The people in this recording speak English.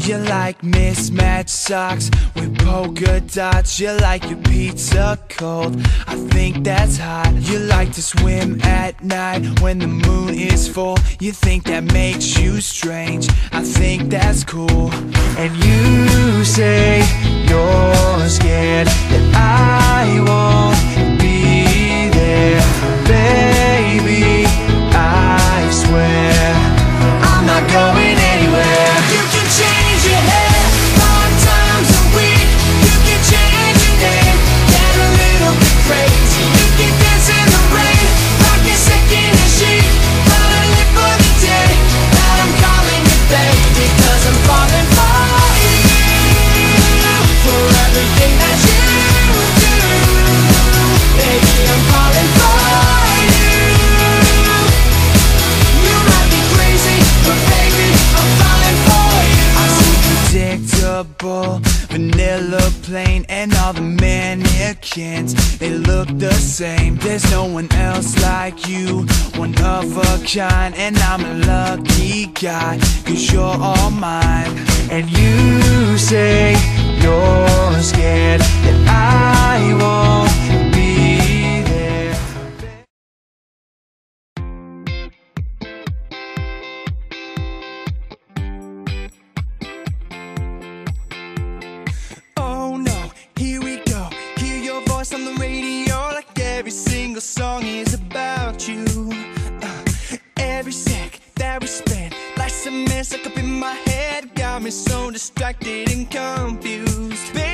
You like mismatched socks with polka dots. You like your pizza cold, I think that's hot. You like to swim at night when the moon is full. You think that makes you strange, I think that's cool. And you say you're scared that I won't be there. Baby, I swear I'm not going anywhere. You can change your hair 5 times a week. You can change your name, get a little bit crazy. You can dance in the rain, rock your second-hand sheet. But I live for the day that I'm calling you baby, 'cause I'm falling for you, for everything that you do. Baby, I'm falling for you. You might be crazy, but baby, I'm falling for you. I see predictable, vanilla plain, and all the mannequins, they look the same. There's no one else like you, one of a kind. And I'm a lucky guy, 'cause you're all mine. And you say you're scared that I won't be there. Oh no, here we go. Hear your voice on the radio, like every single song is about you. Every sec that we spend, like some mess stuck up in my head, got me so distracted and confused. Baby,